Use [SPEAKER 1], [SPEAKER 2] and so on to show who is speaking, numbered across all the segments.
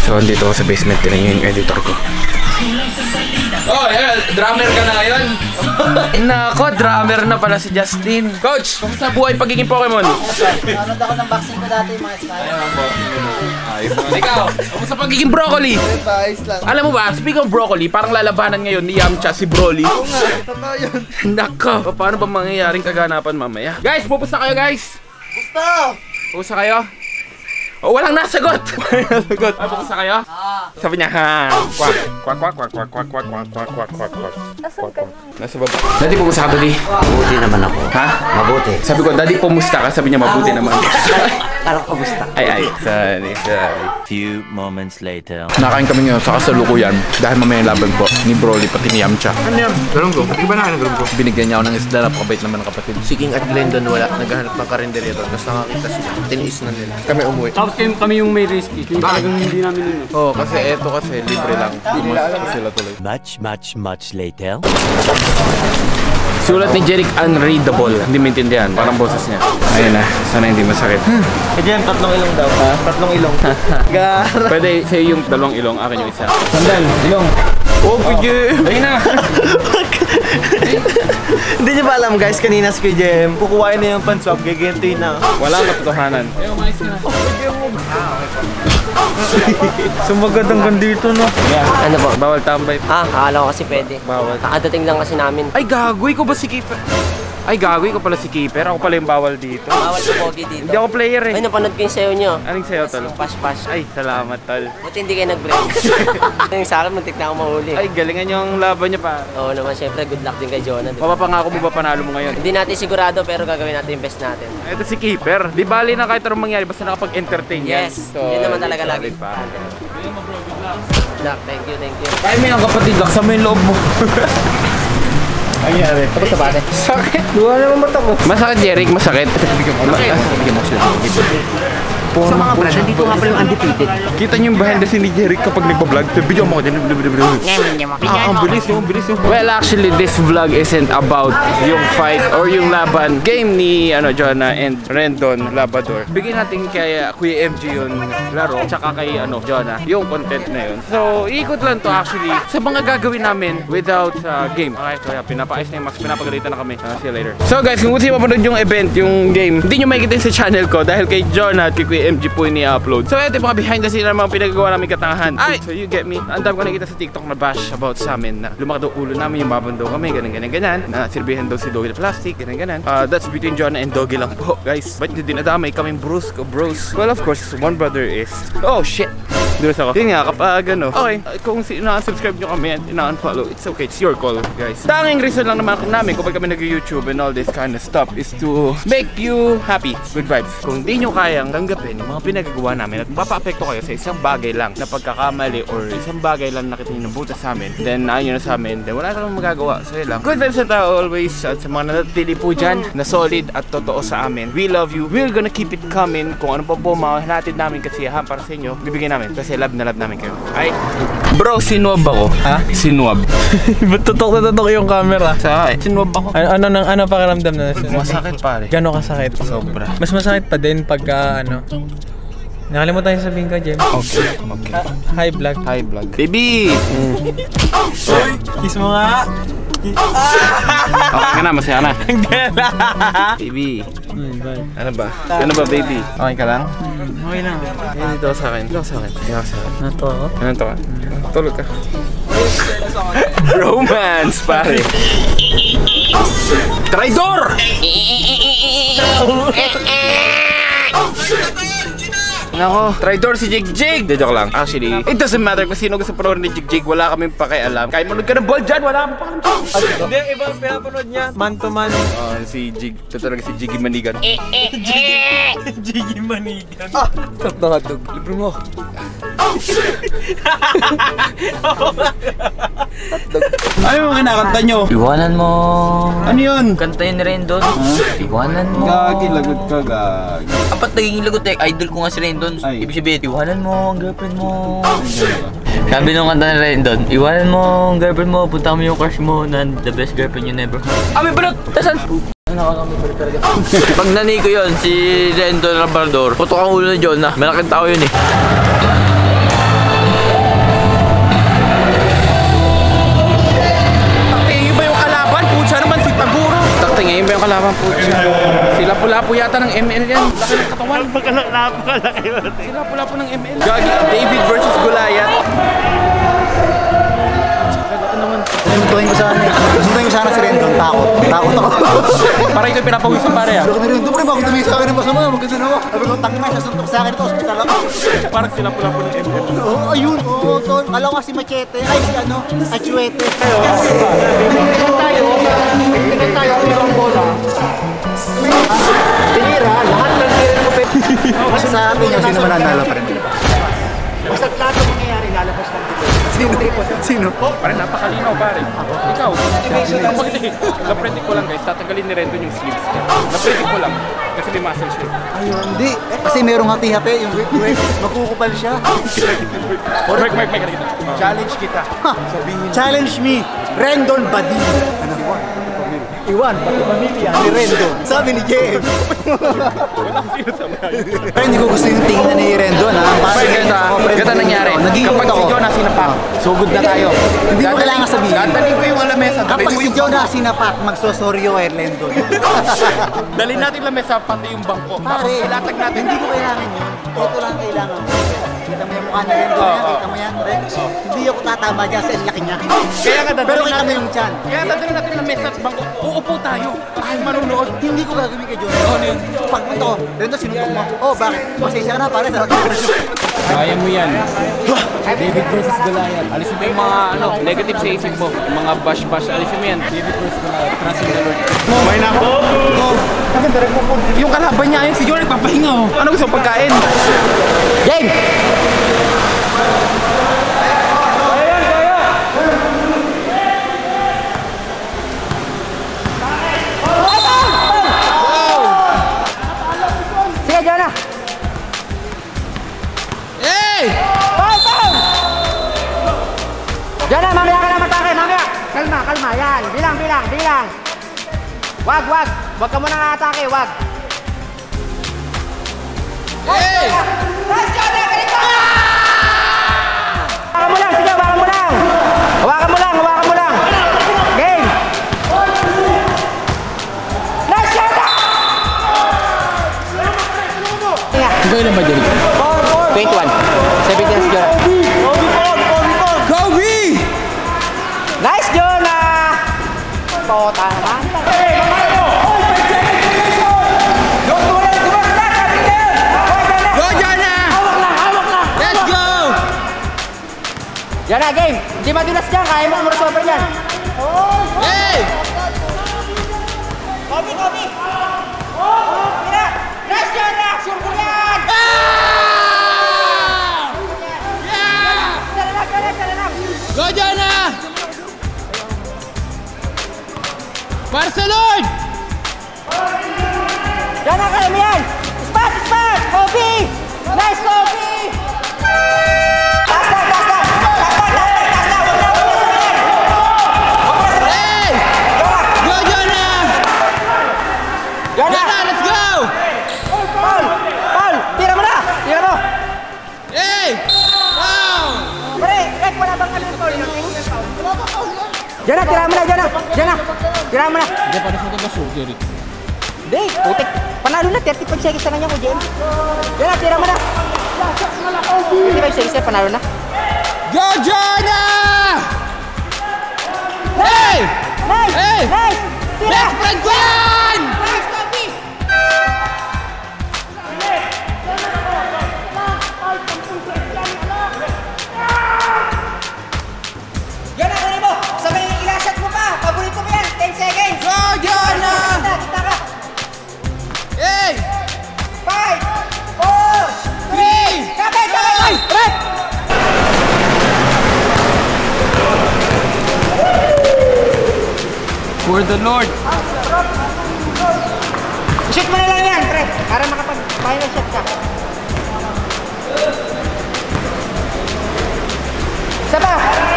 [SPEAKER 1] So, andito ako sa basement. Tinan yung editor ko. Oh, yeah. Drummer ka na ngayon? Nako, drummer na pala si Justin. Coach, kumusta buhay pagiging Pokemon?
[SPEAKER 2] Nanood ako ng boxing ko dati, mga smile.
[SPEAKER 1] Ayos naman. Ikaw, kumusta pagiging Broccoli?
[SPEAKER 2] Ayos lang.
[SPEAKER 1] Alam mo ba, speaking of Broccoli, parang lalabanan ngayon ni Yamcha si Broly.
[SPEAKER 2] Oo nga, totoo yun.
[SPEAKER 1] Nako, paano ba mangyayaring kaganapan mamaya? Guys, pupusta kayo guys!
[SPEAKER 2] Gusto!
[SPEAKER 1] Pupusta kayo? Oh, walang nasagot! Walang nasagot. Ay, pupusta kayo? Sabi niya, ha? Kwak, kwak, kwak, kwak, kwak, kwak, kwak, kwak, kwak, kwak, kwak, kwak. Nasaan ka na? Nasa baba. Daddy, pupusta ka, Daddy?
[SPEAKER 3] Mabuti naman ako.
[SPEAKER 1] Ha?
[SPEAKER 3] Mabuti.
[SPEAKER 1] Sabi ko, Daddy, pumusta ka? Sabi niya, mabuti naman.
[SPEAKER 3] Parang kamusta?
[SPEAKER 1] Ay, sorry.
[SPEAKER 4] Few moments later.
[SPEAKER 1] Nakain kami ngayon sa kasalukuyan dahil mamaya laban po ni Broly pati ni Yamcha. Ano yan? Galong ko. Hindi ba na galong ko? Binigyan niya ako ng isda. Napakabait naman ng kapatid. Si King at Glendon wala. Naghahanap ng karinderya doon. Basta nakakita sila. Tiniis na nila. Kami umuwi.
[SPEAKER 5] Tapos kami yung may risky. Talagang hindi namin yun.
[SPEAKER 1] Oo, kasi eto kasi libre lang. Hindi sila tuloy.
[SPEAKER 4] Much later.
[SPEAKER 1] Sulat ni Jeric unreadable. Hindi maintindihan. Parang boses niya. Ayun na. Sana hindi masakit.
[SPEAKER 2] Eh, Jem, 3 ilong daw. Ha? 3 ilong. Gara.
[SPEAKER 1] Pwede sa'yo yung 2 ilong. Akin yung isa.
[SPEAKER 5] Sandal, ilong.
[SPEAKER 1] Oh, pwede. Ayun na.
[SPEAKER 2] Hindi niyo ba alam guys, kanina si Jem, kukuhain na yung panswab, gagantuin na.
[SPEAKER 1] Walang katotohanan.
[SPEAKER 2] Sumagad hanggang dito, no?
[SPEAKER 3] Ano po?
[SPEAKER 1] Bawal tambay.
[SPEAKER 3] Akala ko kasi pwede.
[SPEAKER 1] Bawal.
[SPEAKER 3] Kakadating lang kasi namin.
[SPEAKER 1] Ay, gagoy ko ba si Keeper? Ay, gagoy ko pala si Keeper. Ako pala yung bawal dito.
[SPEAKER 3] Bawal sa pogi dito.
[SPEAKER 1] Hindi ako player eh.
[SPEAKER 3] Ay, napanood ko yung sayo nyo.
[SPEAKER 1] Anong sayo, tol?
[SPEAKER 3] Pash-pash.
[SPEAKER 1] Ay, salamat, tol.
[SPEAKER 3] Buti hindi kayo nag-break. Yung sa akin, muntik na ako mahuli.
[SPEAKER 1] Ay, galingan yung laban niya pa.
[SPEAKER 3] Oo naman, syempre, good luck din kay Jonah. Diba?
[SPEAKER 1] Mapapangako mo ba panalo mo ngayon?
[SPEAKER 3] Hindi natin sigurado, pero gagawin natin yung best natin.
[SPEAKER 1] Ito si Keeper. Di bali na kahit anong mangyari, basta nakapag-entertain yan.
[SPEAKER 3] Yes, yun naman talaga lagi.
[SPEAKER 1] Pa.
[SPEAKER 3] Good luck, thank you.
[SPEAKER 1] Kaya mo yung kapatid, laksa mo yung loob mo.
[SPEAKER 2] Ang nangyari? Tapos sa bate?
[SPEAKER 1] Sakit.
[SPEAKER 2] Duwa naman mata ko.
[SPEAKER 1] Masakit, Jeric, masakit.
[SPEAKER 2] Bigyan mo sila. Sa mga brand, dito nga pala yung undefeated.
[SPEAKER 1] Kita niyo yung behind the scene ni Jeric kapag nagpa-vlog. Video mo ko din. Ang bilis yung. Well, actually, this vlog isn't about yung fight or yung laban game ni Jonah and Rendon Labrador. Bigyan natin kay Kuya MG yung laro, tsaka kay Jonah yung content na yun. So, iikot lang to actually sa mga gagawin namin without game. Okay, so yeah, pinapaayos na yung max, pinapagalitan na kami. See you later. So guys, kung gusto nyo mapanood yung event, yung game, hindi nyo makikita sa channel ko dahil kay Jonah at kay Kuya MG po yung i-upload. So ito yung mga behind the scene na mga pinagagawa namin katangahan. Ay, so you get me. Ang dami ko nakikita sa TikTok na bash about sa amin na lumaki daw ulo namin, yung maban daw kami, ganyan. Na sirbihan daw si Doggy na plastic, ganyan. That's between Jonah and Doggy lang po, guys. Ba't hindi dinadamay kaming bros? Well, of course, one brother is... Oh, shit! Dulas ako. Yun nga, kapag okay, kung na-subscribe nyo kami and na-unfollow, it's okay, it's your call, guys. Tanging reason lang naman namin kapag kami nag-YouTube and all this kind of stuff is to make you happy, good vibes. Kung di nyo kayang tanggapin yung mga pinagagawa namin at mapa-apekto kayo sa isang bagay lang na pagkakamali or isang bagay lang na nakita nyo ng butas sa amin, then naayon na sa amin, then wala kang magagawa. So yun lang. Good vibes na tayo always at sa mga nanatili po dyan na solid at totoo sa amin. We love you. We're gonna keep it coming. Kung ano pa po mga hinatid namin kasiyahan para sa inyo, bibigyan namin. Kasi love na love namin kayo. Ay, bro, sinuwab ako. Ha? Sinuwab.
[SPEAKER 2] Ba't tutok na tutok yung camera?
[SPEAKER 1] Sa sinuwab ako.
[SPEAKER 2] Ano pakiramdam na?
[SPEAKER 1] Masakit pare.
[SPEAKER 2] Gano'n kasakit?
[SPEAKER 1] Sobra.
[SPEAKER 2] Mas masakit pa din pagka nakalimutan yung sabihin ko, Jem.
[SPEAKER 1] Okay.
[SPEAKER 2] Hi, vlog.
[SPEAKER 1] Hi, vlog. Baby!
[SPEAKER 2] Kiss mo nga.
[SPEAKER 1] Okay ka na, masaya na. Baby.
[SPEAKER 2] Bye.
[SPEAKER 1] Ano ba? Ano ba, baby? Okay ka lang?
[SPEAKER 2] Okay lang.
[SPEAKER 1] Dito ka sa akin. Dito ka sa akin.
[SPEAKER 2] Ano to?
[SPEAKER 1] Ano to ka? Tulog ka. Bromance, pare. Traidor! Nako, traidor si Jigjig! De, joke lang. Actually, it doesn't matter kung sino gusto panoorin ni Jigjig. Wala kaming pakialam. Kahit manood ka ng ball dyan, wala kaming pakialam.
[SPEAKER 2] Hindi, iba ang pinapanood niya. Man to man.
[SPEAKER 1] Si Jig. Ito talaga si Jiggy Manigan.
[SPEAKER 2] Jiggy Manigan.
[SPEAKER 1] Sarap na hotdog. Libre mo. Ano yung kinakanta nyo?
[SPEAKER 4] Iwanan mo.
[SPEAKER 1] Ano yun?
[SPEAKER 4] Kanta yun Rendon. Iwanan mo.
[SPEAKER 1] Gagi, lagot ka, gagi.
[SPEAKER 4] Apat naging lagot eh. Idol ko nga si Rendon.
[SPEAKER 1] Ay.
[SPEAKER 4] Ibig sabihin, iwanan mo ang girlfriend mo. Sabi nung kanta ni Rendon, iwanan mo ang girlfriend mo, punta mo yung crush mo na the best girlfriend you never had. Ami balot! Tasan? Pag nanay ko yun, si Rendon Labrador, putok ang ulo ni Jonah. Malaking tao yun eh.
[SPEAKER 1] kalaban po siya. Sila pula-po yata ng ML yan. Laki ng katawan.
[SPEAKER 3] Napakalaki.
[SPEAKER 1] Sila pula-po ng ML. Gagi, David versus Goliath.
[SPEAKER 2] Suntuin ko sana si Rendon. Takot ako.
[SPEAKER 1] Para ito pinapawisan pare ah.
[SPEAKER 2] Laki ni Rendon, pre, bakit tumingin sa akin ng masama? Maganda na ako. Sabi ko, tangin na siya, suntok sa akin ito, hospital ako.
[SPEAKER 1] Parang sila pula-po ng ML.
[SPEAKER 2] Oo, ayun. Oo, tol. Kala ko si Machete. Ay, si ano, Achuete. Tingnan tayo, ang bola. Tinira, lahat ng tinira ko. Kasi sa akin yung sino mananalo pa rin. Basta lahat ng mangyayari, lalabas ng Sino?
[SPEAKER 1] Pare, napakalinaw pare. Ikaw, napredict ko lang guys, tatanggalin ni Rendon yung sleeves niya. Napredict ko lang, kasi may muscle siya.
[SPEAKER 2] Ayun, hindi. Kasi merong hati-hati, yung wait, makukupal siya.
[SPEAKER 1] Mike, challenge kita.
[SPEAKER 2] Challenge me, Rendon Badin. Iwan, pati pamilya ni Rendon. Sabi ni JM.
[SPEAKER 1] Walang sino sa mga.
[SPEAKER 2] Pero hindi ko gusto yung tingin na ni Rendon, ha?
[SPEAKER 1] Ganda nangyari. Kapag si Jonas sinapak, sugod na tayo.
[SPEAKER 2] Hindi mo kailangan sabihin.
[SPEAKER 1] Dadalhin ko yung lamesa.
[SPEAKER 2] Kapag si Jonas sinapak, magsosoryo kay Rendon.
[SPEAKER 1] Dalhin natin lamesa pati yung bangko.
[SPEAKER 2] Pare,
[SPEAKER 1] ilatag natin.
[SPEAKER 2] hindi ko kailangan yun. Ito lang kailangan mo. Kita mo yung mukha ni Rendon yan, kita mo yan. Hindi ako tatama dyan sa laki niya.
[SPEAKER 1] Kaya nga
[SPEAKER 2] Pero kita mo yung chan.
[SPEAKER 1] Kaya dadalhin natin lamesa at bangko. Uupo tayo. Ay, manunood.
[SPEAKER 2] Hindi ko gagawin kay Jonas. Pagpunta ko, Rendon, sinuntok mo. Oh, bakit? Pasensya ka na, pare.
[SPEAKER 1] Kaya mo yan. David versus Goliath. Alisin mo yung mga negative sa isip mo. Yung mga bash-bash. Alisin mo yan. David versus Goliath. Trust in the Lord. May na ako. Yung kalaban niya ayun, si Joel nagpapahinga oh. Ano gusto mong pagkain?
[SPEAKER 2] Game! Sige, Jonah!
[SPEAKER 1] Hey!
[SPEAKER 2] Jonah, mamaya ka na matake, mamaya! Kalma, yan. Bilang. Wag ka muna nga-atake, wag.
[SPEAKER 1] Hey!
[SPEAKER 2] Hawakan mo lang, sige, hawakan mo lang. Game! Nice shot!
[SPEAKER 1] Ikaw ilan ba dyan?
[SPEAKER 2] 21. 17 si Jonah.
[SPEAKER 1] Kobe!
[SPEAKER 2] Nice, Jonah! Tota naman.
[SPEAKER 1] Go, Jonah! Let's go!
[SPEAKER 2] Jonah, game! Hindi madulas dyan, kaya mo umursover dyan.
[SPEAKER 1] Hey!
[SPEAKER 2] Kobe! Tira! Nice, Jonah! Sure ko yan! Tara lang!
[SPEAKER 1] Go, Jonah! Barcelona!
[SPEAKER 2] Jonah, kaya mo yan! Spot! Kobe! Nice, Kobe!
[SPEAKER 1] Hey! Go, Jonah! Jonah, let's go!
[SPEAKER 2] Paul! Tira mo!
[SPEAKER 1] Hey! Wow!
[SPEAKER 2] Pare, wala bang ano yung Paul? Jonah, tira mo na! Tira mo na!
[SPEAKER 1] Hindi pa rin sa surgery.
[SPEAKER 2] Hindi, putik. Panalo na, 35 seconds na nga ko, Jen. Jonah, tira mo na! 35 seconds na, panalo na.
[SPEAKER 1] Go, Jonah! Hey! Hey!
[SPEAKER 2] Nice! Tira!
[SPEAKER 1] Best friend ko yan!
[SPEAKER 2] Nice, Kobe! Jonah, kunin mo! Sabay ilasat mo pa! Paborito mo yan! 10 seconds!
[SPEAKER 1] Go, Jonah!
[SPEAKER 2] Kita ka!
[SPEAKER 1] Hey!
[SPEAKER 2] 5! 4!
[SPEAKER 1] 3!
[SPEAKER 2] Kapit! Red!
[SPEAKER 1] For the Lord!
[SPEAKER 2] Shoot mo na lang yan, pre! Para makapag-final shot ka. Isa pa!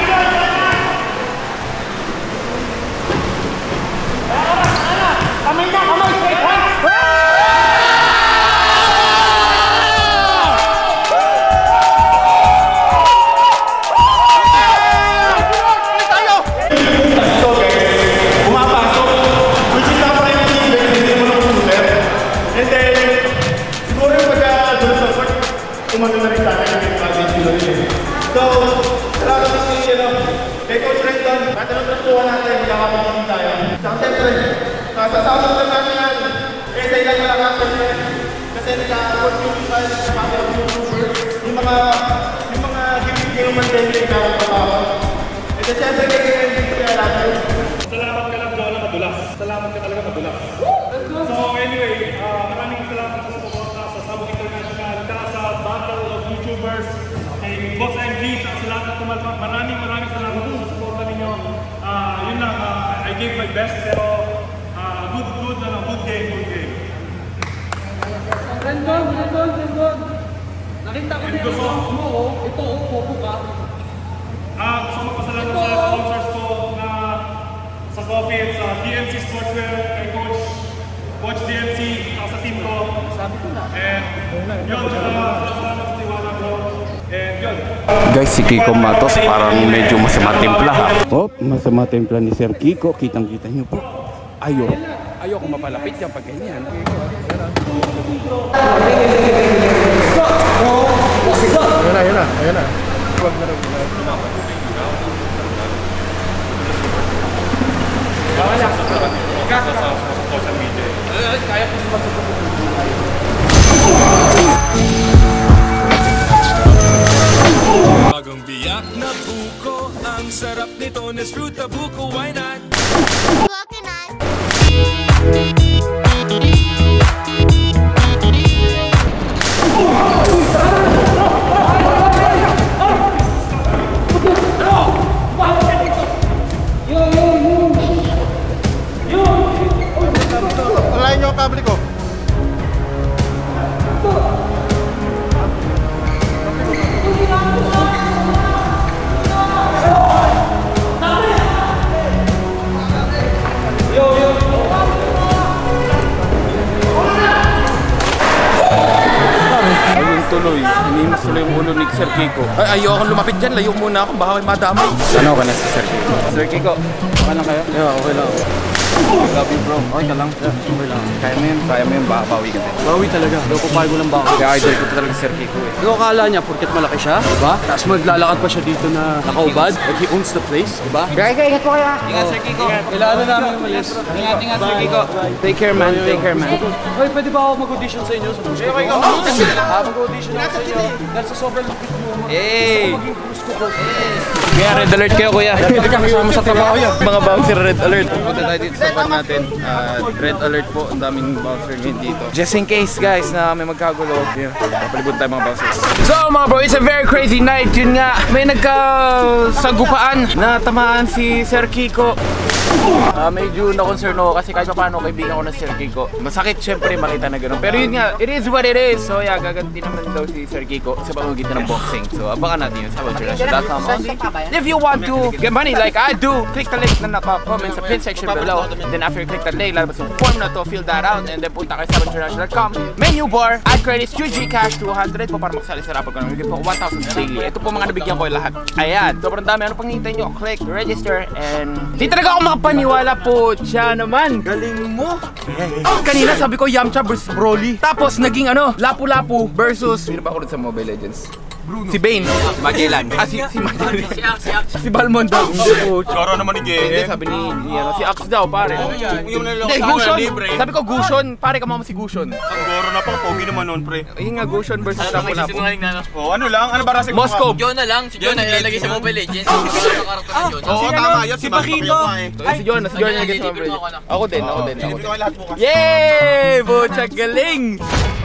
[SPEAKER 2] Kamay! Straight hands!
[SPEAKER 6] Pumapasok, which is the prime team. And then, siguro yung pagka-doon sa court, umano na rin sa akin yung advantage ko rin. So, salamat kay Coach Renton, natanong-tantuan natin, nakapagpapin tayo. So, siyempre, sa South International, sa ilang malakasan yun, kasi naka-court yung style sa mga YouTubers, yung mga gimmick yung mantel yung nakapagpapin. And then, siyempre, kaya natin. Salamat ka lang, Jonah, madulas. Salamat ka talaga, madulas. So, anyway, maraming salamat sa suporta sa Sabog International, sa Battle of YouTubers, kay Boss MG, sa lahat na tumalpak. Maraming salamat sa suporta ninyo. Yun lang, I gave my best, pero good game.
[SPEAKER 5] Rendon. Nakita ko din mo, ito, popo ka.
[SPEAKER 6] Gusto ko pasalamat sa sponsors ko na sa coffee at sa DMC Sportswear, kay Coach DMC, sa team ko.
[SPEAKER 5] Sabi ko na.
[SPEAKER 6] And yun, salamat sa tiwala ko. And yun.
[SPEAKER 1] Guys, si Kiko Matos parang medyo masama timpla ha. Masama timpla ni Sir Kiko. Kitang-kita niyo po. Ayoko mapalapit yan pag ganyan.
[SPEAKER 2] Ayan na.
[SPEAKER 6] Kaya po
[SPEAKER 7] Bagong biyak na buko, ang sarap nito, Nesfruta buko, why not?
[SPEAKER 2] Alayin nyo ang kable ko.
[SPEAKER 1] Tuloy, hinimas tuloy yung ulo ni Sir Kiko. Ayoko lumapit dyan, layo muna ako, baka may madamay. Ano ka na si Sir Kiko? Sir Kiko, okay lang kayo? Yeah, okay lang. Love you bro, okay ka lang? Yeah, okay lang. Kaya mo yun, baka bawi ka din.
[SPEAKER 5] Bawi talaga, papayag mo lang bawi.
[SPEAKER 1] Kaya idol ko talaga si Sir Kiko eh.
[SPEAKER 5] Ikaw akala niya, porket malaki siya, diba? Tapos maglalakad pa siya dito na nakaubad, like he owns the place, diba?
[SPEAKER 3] Ingat po kayo.
[SPEAKER 4] Ingat, Sir Kiko.
[SPEAKER 5] Kailangan namin umalis.
[SPEAKER 4] Ingat, Sir Kiko.
[SPEAKER 1] Take care man.
[SPEAKER 5] Hoy, pwede ba ako mag-audition sa inyo? Sa Bruce Cook? Mag-audition ako sa inyo. Dahil sa sobrang lupit mo.
[SPEAKER 1] Hey!
[SPEAKER 5] Maging Bruce Cook.
[SPEAKER 1] Kaya red alert kayo kuya. Pwede kang kasama sa trabaho yan. Mga bouncer red alert. Punta tayo dito sa van natin. Red alert po. Ang daming bouncer ngayon dito. Just in case guys na may magkagulo. Papalibot tayo mga bouncers. So mga bro, it's a very crazy night. Yun nga, may nagkasagupaan na tamaan si Sir Kiko. Medyo na-concern ako kasi kahit paano kaibigan ko na Sir Kiko. Masakit syempre makita na gano'n. Pero yun nga, it is what it is. So yeah, gaganti naman daw si Sir Kiko sa pamamagitan ng boxing. So abangan natin yun sa Wonderland.com. If you want to get money like I do, click the link na naka-comment sa pin section below. Then after you click the link, lalabas yung form na to, fill that out. And then punta kayo sa Wonderland.com. Menu bar, add credits, UG Cash 200 po para magsali sa rapper ko. Bigyan po 1,000 daily. Ito po mga nabigyan ko lahat. Ayan, sobrang dami. Ano pang hintayin nyo? Click, register, and di talaga ako makapaniwala po. Siya naman. Galing mo. Kanina sabi ko Yamcha versus Broly. Tapos naging Lapu-Lapu versus sino ba ako sa Mobile Legends? Bruno. Si Bane. Magellan. Si Magellan. Si Balmond daw.
[SPEAKER 6] Choro naman ni Gay.
[SPEAKER 1] Hindi, sabi ni si Axe daw, pare. Hindi, Gushon. Sabi ko Gushon, pare ka mama si Gushon.
[SPEAKER 6] Ang goro na pang pogi naman nun, pre.
[SPEAKER 1] Ayun nga, Gushon versus Lapu-Lapu.
[SPEAKER 6] Oh, ano lang? Ano ba rasing
[SPEAKER 1] Moscow.
[SPEAKER 4] John na lang. Si John na ilalagay sa Mobile Legends.
[SPEAKER 6] Oo, tama yun. Si Bakito.
[SPEAKER 1] Si John nilagay sa Mobile Legends. Ako din.
[SPEAKER 6] Hindi ko lahat bukas.
[SPEAKER 1] Yay! Bochak galing!